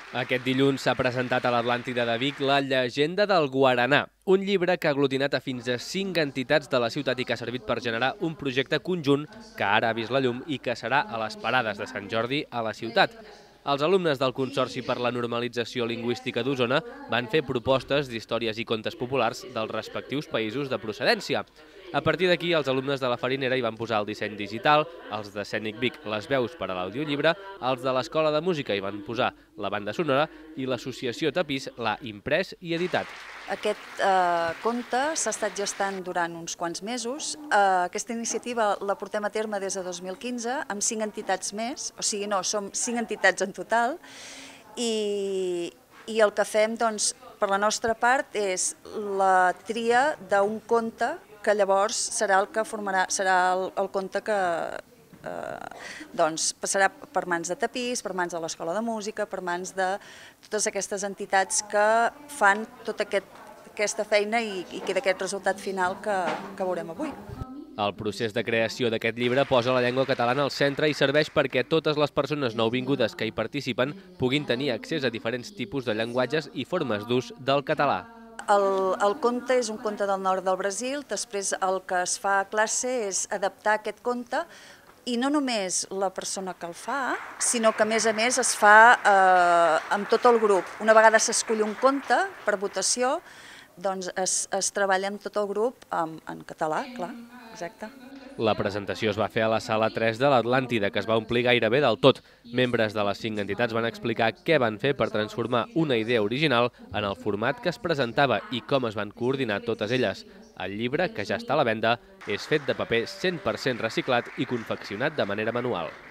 Aquest dilluns s'ha presentat a l'Atlàntida de Vic La llegenda del Guaranà, un llibre que ha aglutinat a fins a 5 entitats de la ciutat i que ha servit per generar un projecte conjunt que ara ha vist la llum i que serà a les parades de Sant Jordi a la ciutat. Els alumnes del Consorci per la Normalització Lingüística d'Osona van fer propostes d'històries i contes populars dels respectius països de procedència. A partir d'aquí, els alumnes de la Farinera hi van posar el disseny digital, els de Scenic Vic les veus per a l'audiollibre, els de l'Escola de Música hi van posar la banda sonora i l'associació Tapís l'ha imprès i editat. Aquest conte s'ha estat gestant durant uns quants mesos. Aquesta iniciativa la portem a terme des de 2015 amb 5 entitats més, o sigui, no, som 5 entitats en total, i el que fem, doncs, per la nostra part, és la tria d'un conte que llavors serà el que formarà, serà el conte que passarà per mans de Tapís, per mans de l'Escola de Música, per mans de totes aquestes entitats que fan tota aquesta feina i queda aquest resultat final que veurem avui. El procés de creació d'aquest llibre posa la llengua catalana al centre i serveix perquè totes les persones nouvingudes que hi participen puguin tenir accés a diferents tipus de llenguatges i formes d'ús del català. El conte és un conte del nord del Brasil, després el que es fa a classe és adaptar aquest conte i no només la persona que el fa, sinó que a més es fa amb tot el grup. Una vegada s'escull un conte per votació, doncs es treballa amb tot el grup en català, clar, exacte. La presentació es va fer a la sala 3 de l'Atlàntida, que es va omplir gairebé del tot. Membres de les 5 entitats van explicar què van fer per transformar una idea original en el format que es presentava i com es van coordinar totes elles. El llibre, que ja està a la venda, és fet de paper 100% reciclat i confeccionat de manera manual.